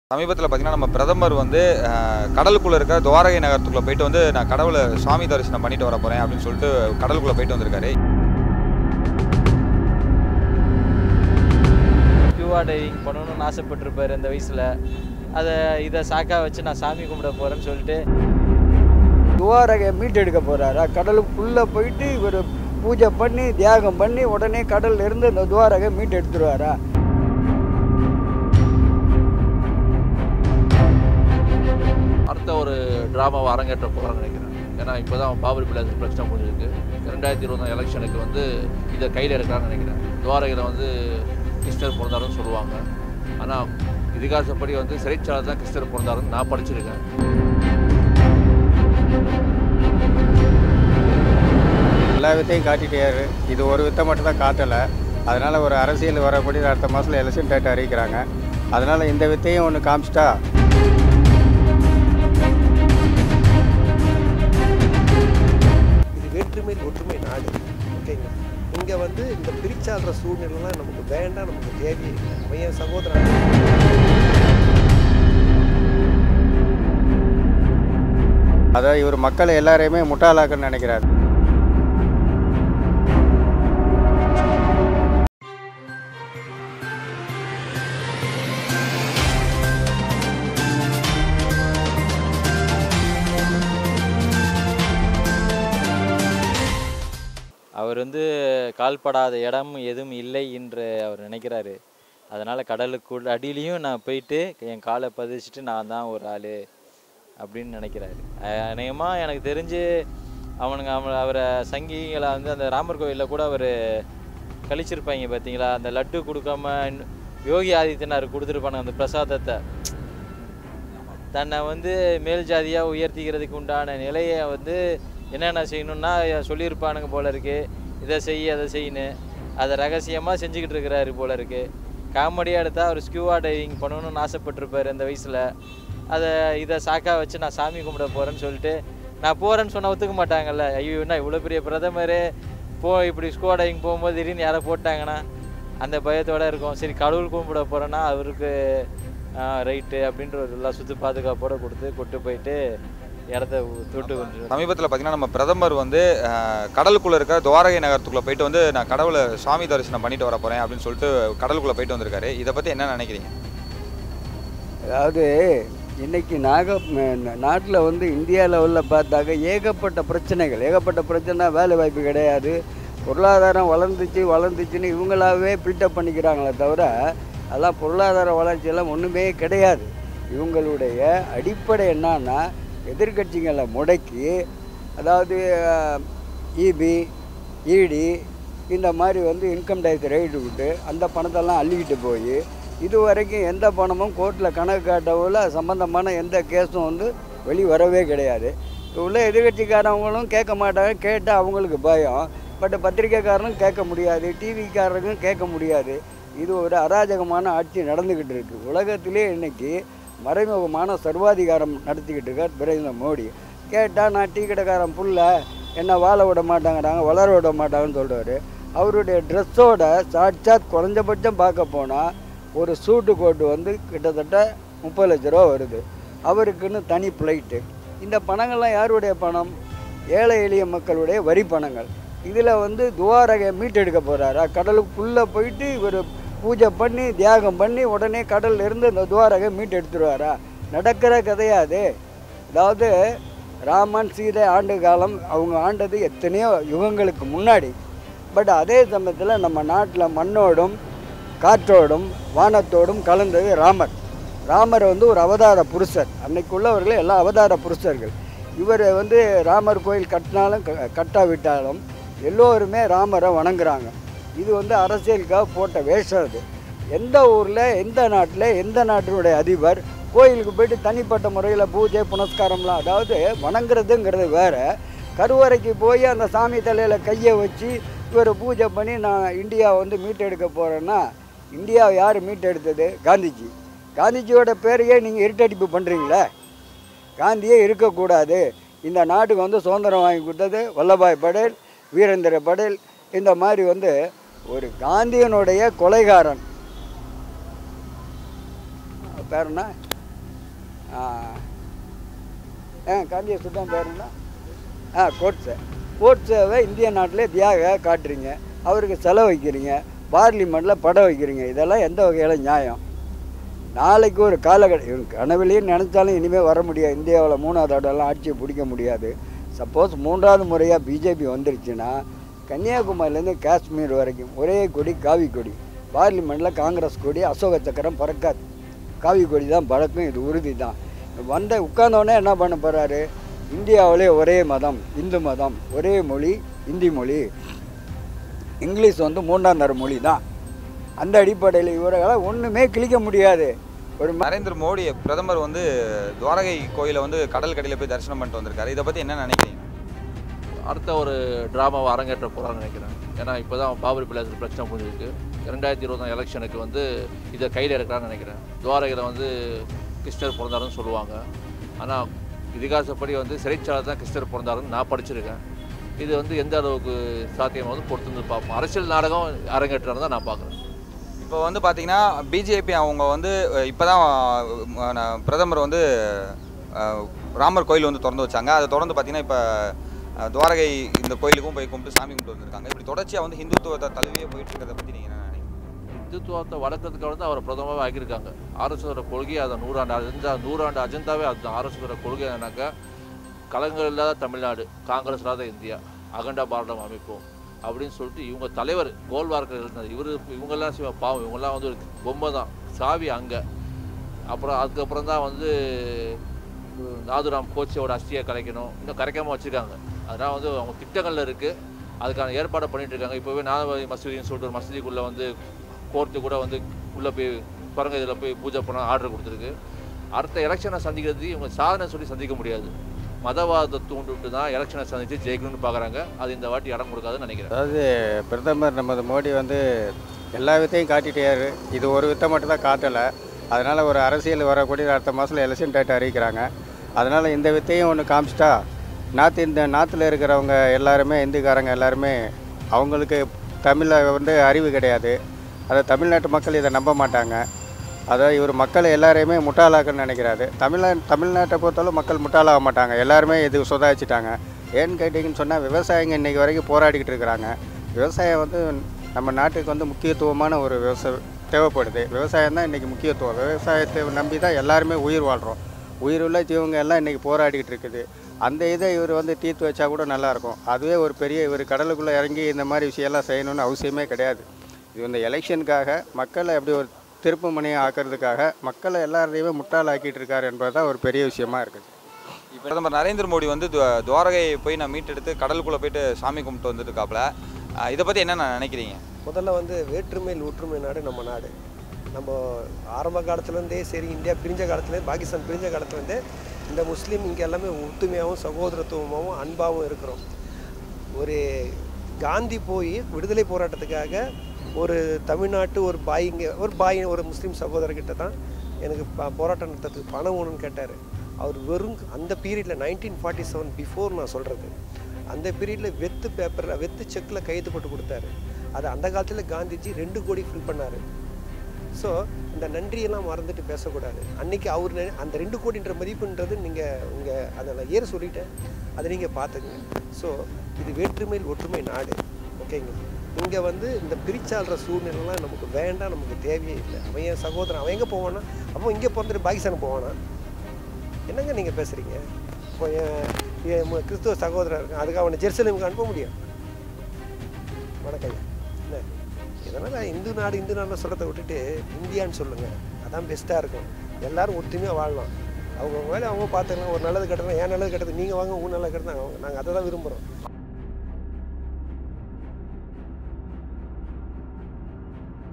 சமீபத்தில் பார்த்தீங்கன்னா நம்ம பிரதமர் வந்து கடலுக்குள்ளே இருக்க துவாரகை நகரத்துக்குள்ளே போயிட்டு வந்து நான் கடவுளை சுவாமி தரிசனம் பண்ணிட்டு வர போகிறேன் அப்படின்னு சொல்லிட்டு கடலுக்குள்ளே போயிட்டு வந்திருக்காரு. ஸ்கூபா டைவிங் பண்ணணும்னு ஆசைப்பட்டிருப்பார் அந்த வயசில். இதை சாக்கா வச்சு நான் சாமி கும்பிட போகிறேன்னு சொல்லிட்டு துவாரகை மீட்டெடுக்க போகிறாரா? கடலுக்குள்ளே போயிட்டு இவர் பூஜை பண்ணி தியாகம் பண்ணி உடனே கடல்ல இருந்து இந்த துவாரகை மீட்டு எடுத்துருவாரா? அடுத்த ஒரு ட்ராமாவை அரங்கேற்ற போகிறான்னு நினைக்கிறேன். ஏன்னா இப்போ தான் பாபர் பிளாஸ் பிரச்சனை முடிஞ்சிருக்கு. 2024 எலெக்ஷனுக்கு வந்து இதை கையில் எடுக்கிறான்னு நினைக்கிறேன். துவாரகையில் வந்து கிருஷ்ணர் பிறந்தாருன்னு சொல்லுவாங்க. ஆனால் இதிகாசப்படி வந்து சிறைச்சாலை தான் கிருஷ்ணர் பிறந்தாருன்னு நான் படிச்சிருக்கேன். எல்லா வித்தையும் காட்டிட்டாரு. இது ஒரு வித்தை மட்டும் தான் காட்டலை. அதனால் ஒரு அரசியல் வரக்கூடிய அடுத்த மாதத்தில் எலெக்ஷன் டேட் அறிவிக்கிறாங்க. அதனால் இந்த வித்தையும் ஒன்று காமிச்சிட்டா வேற்றுமை ஒற்றுமை நாடு. ஓகேங்க, இங்கே வந்து இந்த பிரிச்சாடுற சூழ்நிலைலாம் நமக்கு வேண்டாம், நமக்கு தேவையே இல்லை. அவன் என் சகோதரன். அதாவது இவர் மக்களை எல்லாரையுமே முட்டாளாக்குன்னு நினைக்கிறார். அவர் வந்து கால்படாத இடம் எதுவும் இல்லை என்று அவர் நினைக்கிறாரு. அதனால் கடலுக்குள் அடியிலையும் நான் போயிட்டு என் காலை பதிச்சுட்டு நான் தான் ஒரு ஆள் அப்படின்னு நினைக்கிறாரு. அநேகமாக எனக்கு தெரிஞ்சு அவரை சங்கிகளை வந்து அந்த ராமர் கோயிலில் கூட அவர் கழிச்சிருப்பாங்க பார்த்தீங்களா? அந்த லட்டு கொடுக்காம யோகி ஆதித்யநாத் கொடுத்துருப்பாங்க அந்த பிரசாதத்தை. தன்னை வந்து மேல் ஜாதியாக உயர்த்திக்கிறதுக்கு உண்டான நிலையை வந்து என்னென்ன செய்யணுன்னா சொல்லியிருப்பானுங்க போல இருக்குது. இதை செய் அதை செய்யணும், அதை ரகசியமாக செஞ்சுக்கிட்டு இருக்கிறாரு போல இருக்குது. காமெடியாக எடுத்தால் அவர் ஸ்கூபா டைவிங் பண்ணணும்னு ஆசைப்பட்டிருப்பார் அந்த வயசில். இதை சாக்கா வச்சு நான் சாமி கும்பிட போகிறேன்னு சொல்லிட்டு நான் போகிறேன்னு சொன்னால் ஒத்துக்க மாட்டாங்கல்ல. ஐயோ என்ன இவ்வளோ பெரிய பிரதமர் இப்படி ஸ்கூபா டைவிங் போகும்போது திடீர்னு யாரை போட்டாங்கன்னா அந்த பயத்தோடு இருக்கும். சரி கடவுள் கும்பிட போகிறேன்னா அவருக்கு ரைட்டு அப்படின்ற ஒரு எல்லா சுற்று பாதுகாப்போடு கொண்டு போயிட்டு இடத்த தொட்டு கொஞ்சம். சமீபத்தில் பார்த்தீங்கன்னா நம்ம பிரதமர் வந்து கடலுக்குள்ளே இருக்க துவாரகை நகரத்துக்குள்ளே போயிட்டு வந்து நான் கடவுளை சுவாமி தரிசனம் பண்ணிட்டு வர போகிறேன் அப்படின்னு சொல்லிட்டு கடலுக்குள்ளே போயிட்டு வந்திருக்காரு. இதை பற்றி என்ன நினைக்கிறீங்க? அதாவது இன்றைக்கி நாட்டில் வந்து இந்தியா லெவலில் பார்த்தாக்க ஏகப்பட்ட பிரச்சனை. வேலை வாய்ப்பு கிடையாது, பொருளாதாரம் வளர்ந்துச்சுன்னு இவங்களாவே பில்டப் பண்ணிக்கிறாங்களே தவிர அதெல்லாம் பொருளாதார வளர்ச்சியெல்லாம் ஒன்றுமே கிடையாது. இவங்களுடைய அடிப்படை என்னன்னா எதிர்கட்சிகளை முடக்கி, அதாவது இபி இடி இந்த மாதிரி வந்து இன்கம் டேக்ஸ் ரைடு விட்டு அந்த பணத்தெல்லாம் அள்ளிக்கிட்டு போய் இது வரைக்கும் எந்த பணமும் கோர்ட்டில் கணக்கு காட்டவில் சம்மந்தமான எந்த கேஸும் வந்து வரவே கிடையாது. உள்ள எதிர்கட்சிக்காரவங்களும் கேட்க மாட்டாங்க. கேட்டால் அவங்களுக்கு பயம். பட் பத்திரிக்கைக்காரனும் கேட்க முடியாது, டிவிக்காரங்களும் கேட்க முடியாது. இது ஒரு அராஜகமான ஆட்சி நடந்துக்கிட்டு இருக்குது. உலகத்திலே இன்றைக்கி மறைமுகமான சர்வாதிகாரம் நடத்திக்கிட்டு இருக்கார் பிரதமர் மோடி. கேட்டால் நான் டீ கடைக்காரன் புள்ள என்ன வாழ விட மாட்டாங்கிறாங்க, வளர விட மாட்டாங்கன்னு சொல்கிறாரு. அவருடைய ட்ரெஸ்ஸோட சாட்சாத் குறைஞ்சபட்சம் பார்க்க போனால் ஒரு சூட்டு கோட்டு வந்து கிட்டத்தட்ட 30 லட்ச ரூபா வருது. அவருக்குன்னு தனி ஃப்ளைட்டு. இந்த பணங்கள்லாம் யாருடைய பணம்? ஏழை எளிய மக்களுடைய வரி பணங்கள். இதில் வந்து துவாரகை மீட்டெடுக்க போகிறாரா? கடலுக்குள்ளே போயிட்டு இவர் பூஜை பண்ணி தியாகம் பண்ணி உடனே கடல்ல இருந்து இந்த துவாரகை மீட்டு எடுத்துருவாரா? நடக்கிற கதையாது. அதாவது ராமன் சீதை ஆண்டு காலம் அவங்க ஆண்டது எத்தனையோ யுகங்களுக்கு முன்னாடி. பட் அதே சமயத்தில் நம்ம நாட்டில் மண்ணோடும் காற்றோடும் வானத்தோடும் கலந்தது ராமர் வந்து ஒரு அவதார புருஷர். அன்னைக்குள்ளவர்கள் எல்லாம் அவதார புருஷர்கள். இவர் வந்து ராமர் கோயில் கட்டினாலும் கட்டாவிட்டாலும் எல்லோருமே ராமரை வணங்குறாங்க. இது வந்து அரசியலுக்காக போட்ட வேஷம். அது எந்த ஊரில் எந்த நாட்டினுடைய அதிபர் கோயிலுக்கு போயிட்டு தனிப்பட்ட முறையில் பூஜை புனஸ்காரம்லாம், அதாவது வணங்குறதுங்கிறது வேறு. கருவறைக்கு போய் அந்த சாமி தலையில் கையை வச்சு இவர் பூஜை பண்ணி நான் இந்தியா வந்து மீட்டெடுக்க போகிறேன்னா, இந்தியாவை யார் மீட்டெடுத்தது? காந்திஜியோட பேரையே நீங்கள் இருட்டடிப்பு பண்ணுறீங்களே. காந்தியே இருக்கக்கூடாது. இந்த நாட்டுக்கு வந்து சுதந்திரம் வாங்கி கொடுத்தது வல்லபாய் படேல், வீரேந்திர படேல். இந்த மாதிரி வந்து ஒரு காந்தியனுடைய கொலைகாரன் பேருன்னா காந்திய சுத்தம் பேருங்களா கோட்ஸேவை இந்திய நாட்டிலே தியாக காட்டுறீங்க, அவருக்கு செலவு வைக்கிறீங்க, பார்லிமெண்ட்டில் படம் வைக்கிறீங்க. இதெல்லாம் எந்த வகையில் நியாயம்? நாளைக்கு ஒரு கனவுலேயே நினச்சாலும் இனிமேல் வர முடியாது. இந்தியாவில் 3வது ஆட்டெல்லாம் ஆட்சியை பிடிக்க முடியாது. சப்போஸ் 3வது முறையாக பிஜேபி வந்துருச்சுன்னா கன்னியாகுமரியிலேருந்து காஷ்மீர் வரைக்கும் ஒரே கொடி காவி கொடி. பார்லிமெண்ட்டில் காங்கிரஸ் கொடி அசோக சக்கரம் பறக்காது, காவி கொடி தான் பறக்கும். இது உறுதி தான். உட்கார்ந்தோடனே என்ன பண்ண போகிறாரு? இந்தியாவிலே ஒரே மதம், இந்து மதம், ஒரே மொழி இந்தி மொழி, இங்கிலீஷ் வந்து 3ஆம் தர மொழி தான். அந்த அடிப்படையில் இவர்களால் ஒன்றுமே கிழிக்க முடியாது. ஒரு நரேந்திர மோடி பிரதமர் வந்து துவாரகை கோயிலை வந்து கடல் கடையில் போய் தரிசனம் பண்ணிட்டு வந்திருக்காரு. இதை பற்றி என்ன நினைக்கிறீங்க? அடுத்த ஒரு ட்ராமாவை அரங்கேற்ற போகிறான்னு நினைக்கிறேன். ஏன்னா இப்போ தான் பாபரி பிளாஸ் பிரச்சனை புரிஞ்சிருக்கு. 2024 எலெக்ஷனுக்கு வந்து இதை கையில் எடுக்கிறான்னு நினைக்கிறேன். துவாரகையில் வந்து கிருஷ்ணர் பிறந்தாருன்னு சொல்லுவாங்க. ஆனால் இதிகாசப்படி வந்து சிறைச்சாலை தான் கிருஷ்ணர் பிறந்தாருன்னு நான் படிச்சிருக்கேன். இது வந்து எந்த அளவுக்கு சாத்தியமாக வந்து பொறுத்து வந்து பார்ப்போம். அரசியல் நாடகம் அரங்கேற்றான்னு தான் நான் பார்க்குறேன். இப்போ வந்து பார்த்தீங்கன்னா பிஜேபி அவங்க வந்து இப்போ தான் பிரதமர் வந்து ராமர் கோயில் வந்து திறந்து வச்சாங்க. அதை தொடர்ந்து பார்த்தீங்கன்னா இப்போ துவாரகை இந்த கோயிலுக்கும் போய் கும்பிட்டு சாமி கும்பிட்டு வந்திருக்காங்க. இப்படி தொடர்ச்சியாக வந்து ஹிந்துத்துவத்தை தழுவியே போயிட்டு இருக்கிறத பற்றி நீங்கள் என்ன நினைக்கிறீங்க? இந்துத்துவத்தை வளர்க்கறதுக்காக வந்து அவரை பிரதமராக ஆக்கியிருக்காங்க. ஆர்எஸ்எஸோட கொள்கையை அதை 100 ஆண்டு அஜெண்டாவே அதுதான். ஆர்எஸ்எஸோட கொள்கை என்னன்னாக்கா கலங்கள் இல்லாத தமிழ்நாடு, காங்கிரஸ் இல்லாத இந்தியா, அகண்டா பாரதம் அமைப்போம் அப்படின்னு சொல்லிட்டு இவங்க தலைவர் கோல்வார்கர் இருந்தார். இவங்கெல்லாம் பாவம், இவங்கெல்லாம் வந்து ஒரு பொம்மை தான், சாவி அங்கே. அப்புறம் அதுக்கப்புறம் தான் வந்து நாதுராம் கோட்சேவோட அஸ்தியை கலைக்கணும், இன்னும் கரைக்காமல் வச்சுருக்காங்க. அதனால் வந்து அவங்க திட்டங்களில் இருக்குது, அதுக்கான ஏற்பாடை பண்ணிகிட்டு இருக்காங்க. இப்போவே நாதபதி மசூதின்னு சொல்லிட்டு ஒரு மசூதிக்குள்ளே வந்து கோர்ட்டு கூட வந்து உள்ளே போய் பாருங்க இதில் போய் பூஜை பண்ண ஆர்டர் கொடுத்துருக்கு. அடுத்த எலெக்ஷனை சந்திக்கிறதுக்கு இவங்க சாதனை சொல்லி சந்திக்க முடியாது. மதவாதத்தை தூண்டுவிட்டு தான் எலெக்ஷனை சந்தித்து ஜெயிக்கணும்னு பார்க்குறாங்க. அது இந்த வாட்டி இடம் கொடுக்காதுன்னு நினைக்கிறேன். அதாவது பிரதமர் நமது மோடி வந்து எல்லா வித்தையும் காட்டிட்டாரு. இது ஒரு வித்தை மட்டும் தான் காட்டலை. அதனால் ஒரு அரசியல் வரக்கூடிய அடுத்த மாதத்தில் எலெக்ஷன் டேட் அறிவிக்கிறாங்க. அதனால் இந்த வித்தையும் ஒன்று காமிச்சிட்டா இந்த நாட்டில் இருக்கிறவங்க எல்லாருமே, இந்துக்காரங்க எல்லாருமே, அவங்களுக்கு தமிழில் வந்து அறிவு கிடையாது. அதை தமிழ்நாட்டு மக்கள் இதை நம்ப மாட்டாங்க. அதாவது இவர் மக்களை எல்லாரையுமே முட்டாளாக்குன்னு நினைக்கிறாரு. தமிழ்நாட்டை பொறுத்தளவு மக்கள் முட்டாளாக மாட்டாங்க, எல்லாருமே இது சுதாரிச்சிட்டாங்க. ஏன்னு கேட்டிங்கன்னு சொன்னால் விவசாயிங்க இன்றைக்கி வரைக்கும் போராடிக்கிட்டு இருக்கிறாங்க. விவசாயம் வந்து நம்ம நாட்டுக்கு வந்து முக்கியத்துவமான ஒரு தேவைப்படுது. விவசாயம் தான் இன்றைக்கி முக்கியத்துவம். விவசாயத்தை நம்பி தான் எல்லாருமே உயிர் வாழ்கிறோம். உயிருள்ள ஜீவங்க எல்லாம் இன்றைக்கி போராடிக்கிட்டு இருக்குது. அந்த இதை இவர் வந்து தீர்த்து வச்சா கூட நல்லாயிருக்கும். அதுவே ஒரு பெரிய இவர் கடலுக்குள்ளே இறங்கி இந்த மாதிரி விஷயம்லாம் செய்யணும்னு அவசியமே கிடையாது. இது இந்த எலெக்ஷனுக்காக மக்களை எப்படி ஒரு திருப்பு முனையை ஆக்கிறதுக்காக மக்களை எல்லாரையுமே முட்டாளாக்கிட்டு இருக்காரு என்பது தான் ஒரு பெரிய விஷயமா இருக்குது. இப்போ பிரதமர் நரேந்திர மோடி வந்து துவாரகையை போய் நான் மீட்டெடுத்து கடலுக்குள்ளே போயிட்டு சாமி கும்பிட்டு வந்துருக்காப்புல. இதை பற்றி என்ன நினைக்கிறீங்க? முதல்ல வந்து வேற்றுமையில் ஒற்றுமை நாடு நம்ம நாடு. நம்ம ஆரம்ப காலத்துலேருந்தே சரி, இந்தியா பிரிஞ்ச காலத்துலேருந்து, பாகிஸ்தான் பிரிஞ்ச காலத்துலேருந்தே இந்த முஸ்லீம் இங்கே எல்லாமே ஒற்றுமையாகவும் சகோதரத்துவமாகவும் அன்பாகவும் இருக்கிறோம். ஒரு காந்தி போய் விடுதலை போராட்டத்துக்காக ஒரு தமிழ்நாட்டு ஒரு ஒரு முஸ்லீம் சகோதரர்கிட்ட தான் எனக்கு போராட்டம் நடத்துறதுக்கு பணம் வேணும்னு கேட்டார். அவர் வெறும் அந்த பீரியடில் 1947 பிஃபோர் நான் சொல்கிறது, அந்த பீரியடில் வெத்து செக்கில் கையெழுத்து போட்டு கொடுத்தாரு. அது அந்த காலத்தில் காந்திஜி 2 கோடி ஃபில் பண்ணார். ஸோ இந்த நன்றியெல்லாம் மறந்துட்டு பேசக்கூடாது. அன்றைக்கி அவர் அந்த 2 கோடின்ற மதிப்புன்றது நீங்கள் அதை நான் ஏற சொல்லிட்டேன், அதை நீங்கள் பார்த்துக்குங்க. ஸோ இது வேற்றுமையில் ஒற்றுமை நாடு, ஓகேங்க. இங்கே வந்து இந்த பிரிச்சாள்ற சூழ்நிலைலாம் நமக்கு வேண்டாம், நமக்கு தேவையே இல்லை. அவன் என் சகோதரன், அவன் எங்கே போவானா? அப்போ இங்கே பிறந்துட்டு பாகிஸ்தான் போவானா? என்னங்க நீங்கள் பேசுகிறீங்க? இப்போ என் கிறிஸ்துவ சகோதரன் இருக்கான், அதுக்கு அவனை ஜெருசலேமுக்கு அனுப்ப முடியும்? வணக்கம். என்ன இதனால் இந்து நாடுன்னு சொல்கிறத விட்டுட்டு இந்தியான்னு சொல்லுங்கள், அதான் பெஸ்ட்டாக இருக்கும். எல்லோரும் ஒற்றுமையாக வாழலாம். அவங்க வேலை அவங்க பார்த்துக்கலாம். ஒரு நல்லது கெட்டது, ஏன் நல்லது கெட்டது நீங்கள் வாங்க, நல்லது கெட்டது நாங்கள் அதை தான் விரும்புகிறோம்.